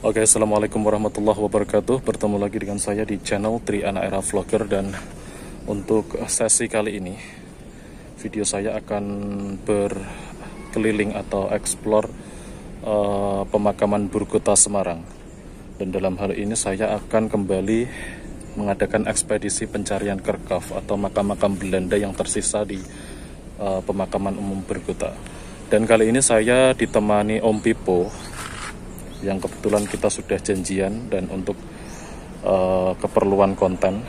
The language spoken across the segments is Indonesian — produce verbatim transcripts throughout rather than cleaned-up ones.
Oke, assalamualaikum warahmatullahi wabarakatuh. Bertemu lagi dengan saya di channel Tri Anak Era Vlogger, dan untuk sesi kali ini video saya akan berkeliling atau explore uh, pemakaman Burgkota Semarang. Dan dalam hal ini saya akan kembali mengadakan ekspedisi pencarian kerkaf atau makam-makam Belanda yang tersisa di uh, pemakaman umum Burgkota. Dan kali ini saya ditemani Om Pipo, yang kebetulan kita sudah janjian dan untuk uh, keperluan konten.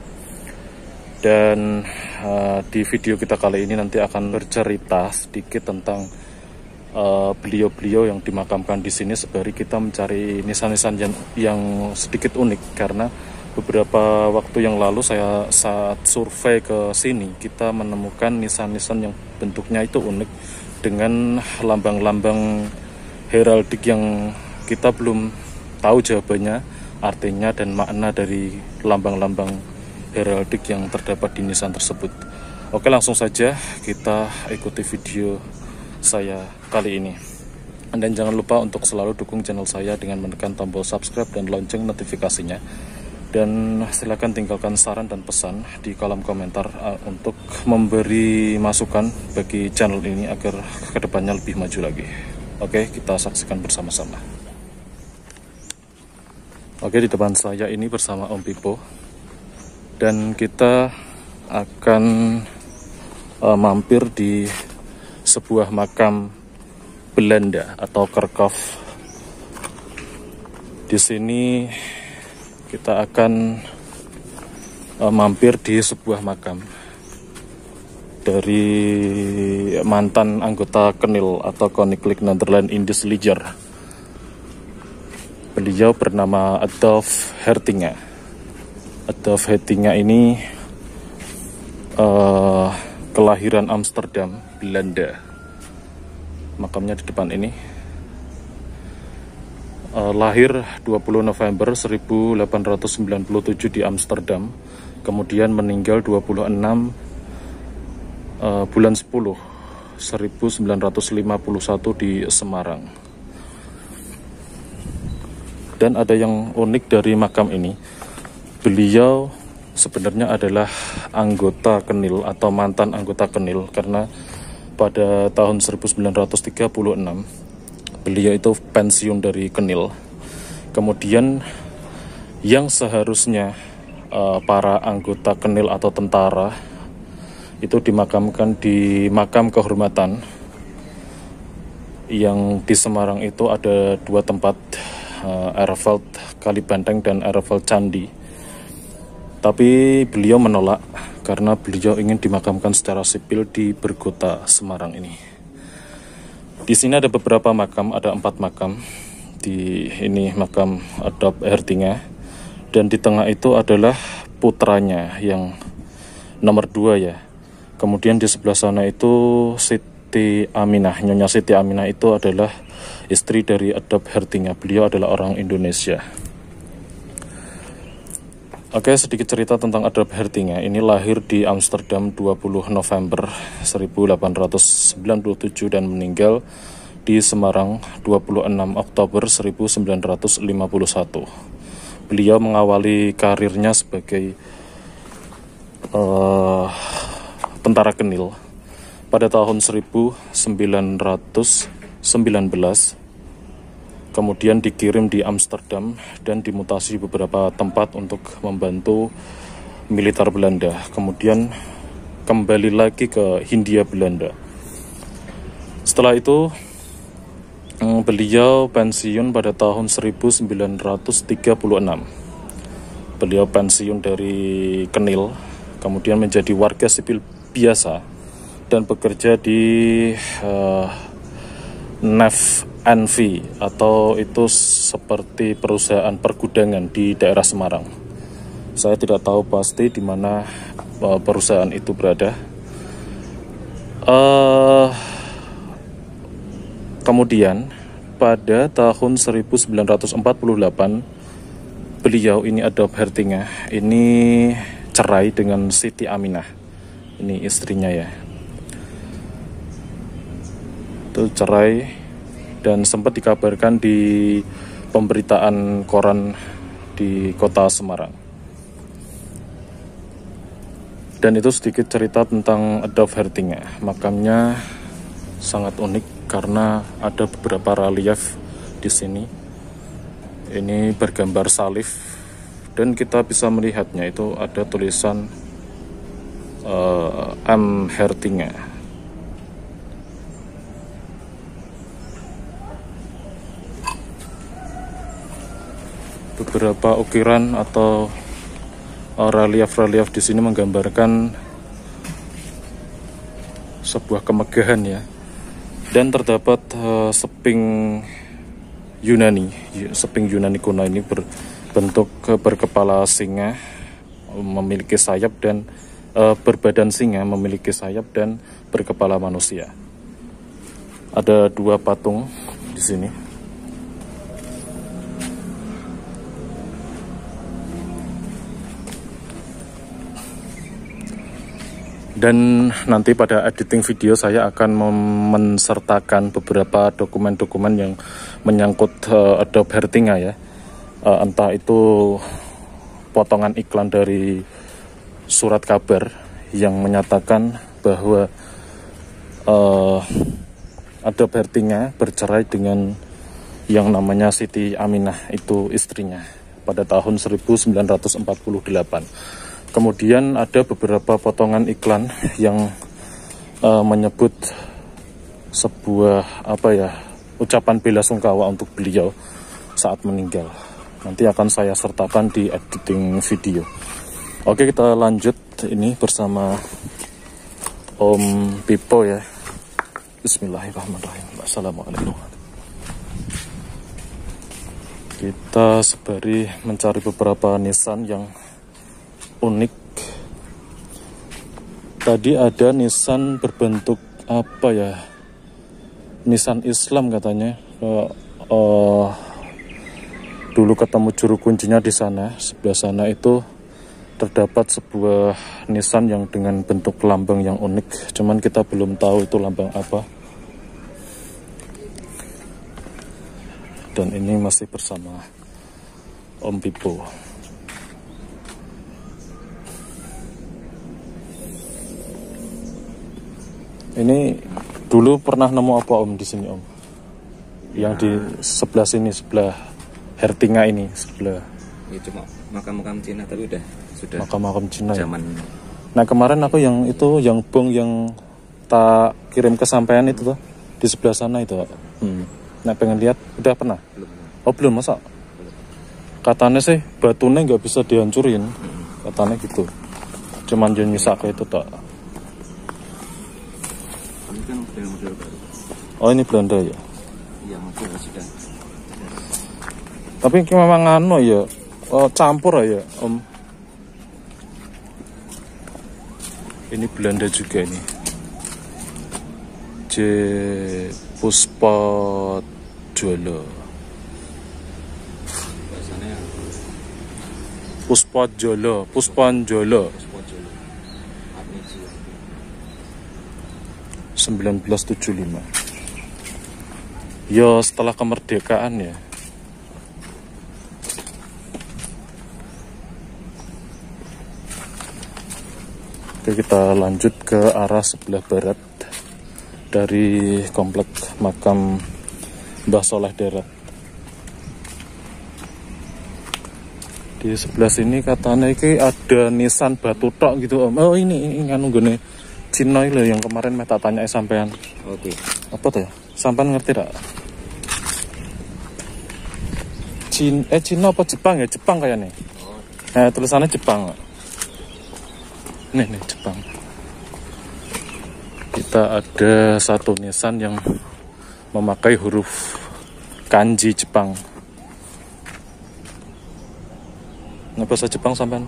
Dan uh, di video kita kali ini nanti akan bercerita sedikit tentang beliau-beliau uh, yang dimakamkan di sini, sembari kita mencari nisan-nisan yang, yang sedikit unik. Karena beberapa waktu yang lalu saya saat survei ke sini, kita menemukan nisan-nisan yang bentuknya itu unik dengan lambang-lambang heraldik yang kita belum tahu jawabannya, artinya dan makna dari lambang-lambang heraldik yang terdapat di nisan tersebut. Oke, langsung saja kita ikuti video saya kali ini. Dan jangan lupa untuk selalu dukung channel saya dengan menekan tombol subscribe dan lonceng notifikasinya. Dan silakan tinggalkan saran dan pesan di kolom komentar uh, untuk memberi masukan bagi channel ini agar kedepannya lebih maju lagi. Oke, kita saksikan bersama-sama. Oke, di depan saya ini bersama Om Pipo, dan kita akan uh, mampir di sebuah makam Belanda atau kerkaf. Di sini kita akan uh, mampir di sebuah makam dari mantan anggota Kenil atau Koninklijk Nederland Indisch Leger. Beliau bernama Adolf Hertinga. Adolf Hertinga ini uh, kelahiran Amsterdam, Belanda. Makamnya di depan ini. Uh, lahir dua puluh November seribu delapan ratus sembilan puluh tujuh di Amsterdam. Kemudian meninggal dua puluh enam uh, bulan sepuluh seribu sembilan ratus lima puluh satu di Semarang. Dan ada yang unik dari makam ini, beliau sebenarnya adalah anggota Kenil atau mantan anggota Kenil, karena pada tahun seribu sembilan ratus tiga puluh enam beliau itu pensiun dari Kenil. Kemudian yang seharusnya uh, para anggota Kenil atau tentara itu dimakamkan di makam kehormatan yang di Semarang. Itu ada dua tempat, Uh, Ereveld Kalibanteng dan Ereveld Candi. Tapi beliau menolak karena beliau ingin dimakamkan secara sipil di Burgkota Semarang ini. Di sini ada beberapa makam, ada empat makam. Di ini makam Adolf Hertinga, dan di tengah itu adalah putranya yang nomor dua ya. Kemudian di sebelah sana itu Siti Aminah. Nyonya Siti Aminah itu adalah istri dari Adolf Hertinga. Beliau adalah orang Indonesia. Oke, sedikit cerita tentang Adolf Hertinga. Ini lahir di Amsterdam dua puluh November seribu delapan ratus sembilan puluh tujuh dan meninggal di Semarang dua puluh enam Oktober seribu sembilan ratus lima puluh satu. Beliau mengawali karirnya sebagai uh, tentara Kenil pada tahun seribu sembilan ratus sembilan belas, kemudian dikirim di Amsterdam dan dimutasi beberapa tempat untuk membantu militer Belanda. Kemudian kembali lagi ke Hindia Belanda. Setelah itu beliau pensiun pada tahun seribu sembilan ratus tiga puluh enam. Beliau pensiun dari Kenil, kemudian menjadi warga sipil biasa dan bekerja di uh, N E V N V, atau itu seperti perusahaan pergudangan di daerah Semarang. Saya tidak tahu pasti di mana uh, perusahaan itu berada. Uh, kemudian pada tahun seribu sembilan ratus empat puluh delapan, beliau ini Adolf Hertinga ini cerai dengan Siti Aminah. Ini istrinya ya. Itu cerai dan sempat dikabarkan di pemberitaan koran di kota Semarang. Dan itu sedikit cerita tentang Adolf Hertinga. Makamnya sangat unik karena ada beberapa relief di sini. Ini bergambar salib dan kita bisa melihatnya, itu ada tulisan uh, M. Hertinga. Beberapa ukiran atau relief-relief di sini menggambarkan sebuah kemegahan ya. Dan terdapat uh, seping Yunani, seping Yunani kuno ini berbentuk berkepala singa, memiliki sayap dan uh, berbadan singa, memiliki sayap dan berkepala manusia. Ada dua patung di sini. Dan nanti pada editing video saya akan mensertakan beberapa dokumen-dokumen yang menyangkut uh, Adolf Hertinga ya. Uh, entah itu potongan iklan dari surat kabar yang menyatakan bahwa uh, Adolf Hertinga bercerai dengan yang namanya Siti Aminah, itu istrinya, pada tahun seribu sembilan ratus empat puluh delapan. Kemudian ada beberapa potongan iklan yang uh, menyebut sebuah apa ya, ucapan bela sungkawa untuk beliau saat meninggal. Nanti akan saya sertakan di editing video. Oke, kita lanjut ini bersama Om Pipo ya. Bismillahirrahmanirrahim. Assalamualaikum. Kita sembari mencari beberapa nisan yang unik. Tadi ada nisan berbentuk apa ya, nisan Islam katanya. Uh, uh, dulu ketemu juru kuncinya di sana. Sebelah sana itu terdapat sebuah nisan yang dengan bentuk lambang yang unik, cuman kita belum tahu itu lambang apa. Dan ini masih bersama Om Pipo. Ini dulu pernah nemu apa Om di sini Om? Yang nah, di sebelah sini, sebelah Hertinga ini, sebelah. Ya cuma makam-makam Cina, tapi udah sudah. Makam-makam Cina. Zaman. Ya? Nah kemarin aku yang itu, yang bong yang tak kirim kesampaian itu tuh di sebelah sana itu. Hmm. Nah pengen lihat, udah pernah? Belum. Oh belum, masa? Belum. Katanya sih batunya nggak bisa dihancurin, hmm. katanya gitu. Cuman dia nyisa kayak itu tak. Model baru. Oh ini Belanda ya? Iya, model sudah. Tapi memang anu ya, oh, campur ya Om. Ini Belanda juga ini. J. Puspajala. Bahasanya Puspajala, Puspanjala. seribu sembilan ratus tujuh puluh lima. Ya setelah kemerdekaan ya. Oke, kita lanjut ke arah sebelah barat dari komplek makam Mbah Soleh Darat. Di sebelah sini katanya ini ada nisan batu tok gitu Om. Oh ini ini anu gini Cina loh yang kemarin meta tanya sampean. Oke. Apa tuh ya? Sampean ngerti tak? Cina, eh Cina apa Jepang ya? Jepang kayaknya. Oh. Eh tulisannya Jepang. Nih nih Jepang. Kita ada satu nisan yang memakai huruf kanji Jepang. Nah, bahasa Jepang sampean?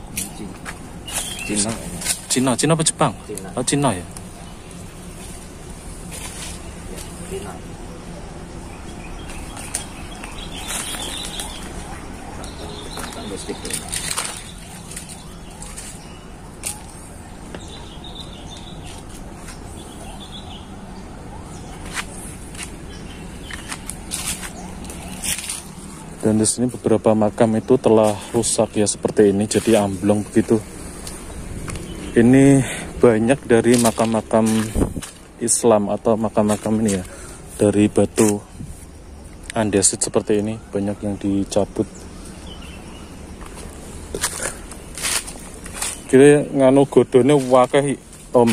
Cina. Cina, Cina apa Jepang? Cina. Oh, Cina ya. Cina. Dan di sini beberapa makam itu telah rusak ya seperti ini, jadi amblong begitu. Ini banyak dari makam-makam Islam atau makam-makam ini ya, dari batu andesit seperti ini, banyak yang dicabut. Kira nganu godone wakeh Om.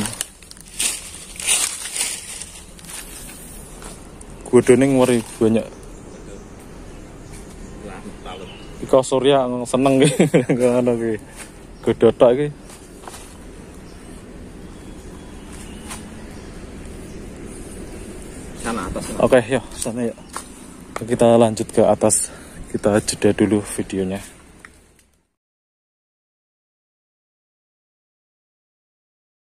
Godone ngeri banyak. Iko Surya seneng iki ngono iki. Godotok iki. Sana atas. Oke, yuk sana yuk. Kita lanjut ke atas. Kita jeda dulu videonya.